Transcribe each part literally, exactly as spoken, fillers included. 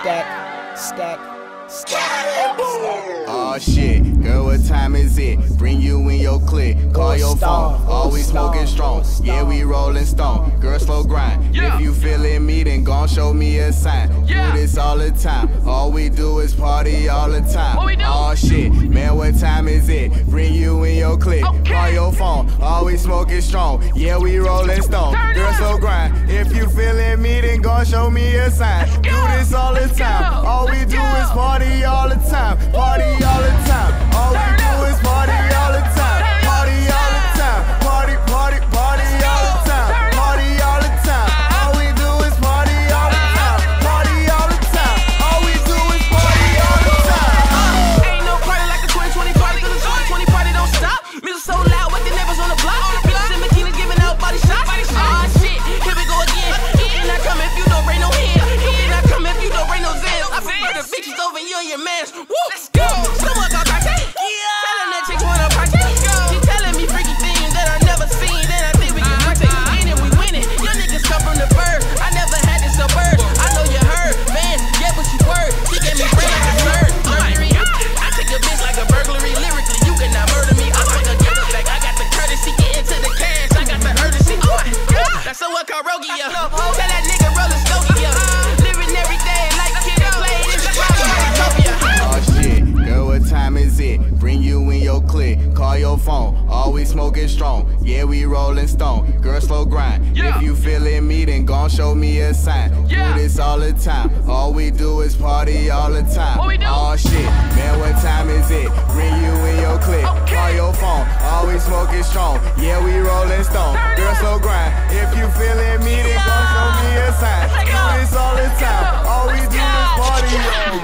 stack, stack, stack. Oh shit, girl, what time is it? Bring you in your clique, call your phone. Always smoking strong, yeah, we rolling stone. Girl, slow grind. If you feeling me, then gon' show me a sign. Do this all the time. All we do is party all the time. Oh shit, man, what time is it? Bring you in your clique, call your phone. Always smoking strong, yeah, we rolling stone. Girl, slow grind. If you feeling me, then gon' show me a sign. Do this all the time. All we do is party all the time. Party all the time. All we do is party all the time. Party all the time. Party, party, party all the time. Party all the time. All we do is party all the time. Party all the time. All we do is party all the time. Ain't no party like a twenty twenty party, cause a twenty twenty party don't stop. Music so loud, what the neighbors on the block. Bitches and bikinis giving out body shots. Ah shit, here we go again. You cannot come if you don't bring no hands. You cannot come if you don't bring no zans. I prefer the bitches over you and your mans. Woo! Let's go! Someone got back. Telling that chick wanna party. She telling me freaky things that I never seen. Then I think we can party. And if we win it, your niggas come from the birds. I never had this so bird. I know you heard, man. Yeah, but you word. She gave me brain like a bird. I take a bitch like a burglary. Lyrically, you cannot murder me. I'm gonna give it back. I got the courtesy, get into the cash. I got the urgency. Oh my god, that's someone called Rogia. Tell that nigga roll a Stogia. Living every day like kid and play. This is Utopia. Oh shit, girl, what time is it? Bring you in your clique, call your phone. Always smoking strong, yeah, we rolling stone. Girl, slow grind. If you feeling me, then gon' show me a sign. Do this all the time. All we do is party all the time. Oh shit, man, what time is it? Bring you in your clique, call your phone. Always smoking strong, yeah, we rolling stone. Girl, slow grind. If you feeling me, then gon' show me a sign. Do this all the time. All we do is party.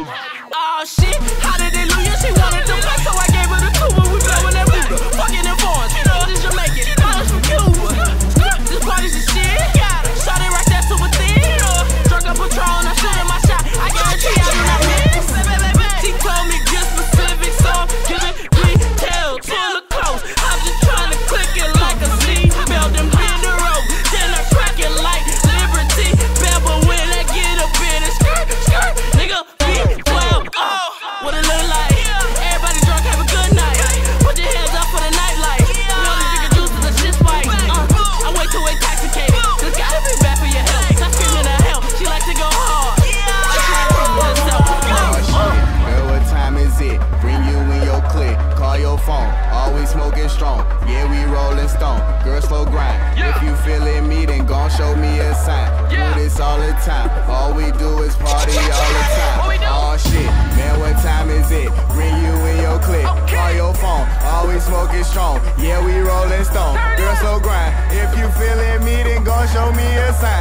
Oh shit, how did they lose you? She wanted to play, so I gave her the two. We blowing that Buddha, fucking in foreigns. You know this Jamaican, I'm from Cuba. This party's the shit. Shot it right there, super thin. Drunk up Patron, I shoot in my shot. I guarantee I do not miss. She told me get specific, so I'm giving detail to the coast. I'm just trying to click it like a seatbelt and bend the rope. Then I crack it like Liberty Bell, but when I get up in it, skirt, skirt, nigga, be well. Oh, what it look like? Everybody drunk, have a good night. Put your hands up for the nightlife. One of the juice to the shit spike. Uh, I'm way too intoxicated. This gotta be bad for your health. Not screaming at hell. She like to go hard. Like she like to herself. Oh shit, girl, what time is it? Bring you in your clique, call your phone. Always smoking strong, yeah, we rolling stone. Girl, slow grind. If you feeling me, then gon' show me a sign. Do this all the time. All we do is party all the time. Oh shit, man, what time is it? Bring you in your clique, call your phone. Always smoking strong, yeah, we rolling stone. Girl, slow grind. If you feeling me, then gon' show me a sign.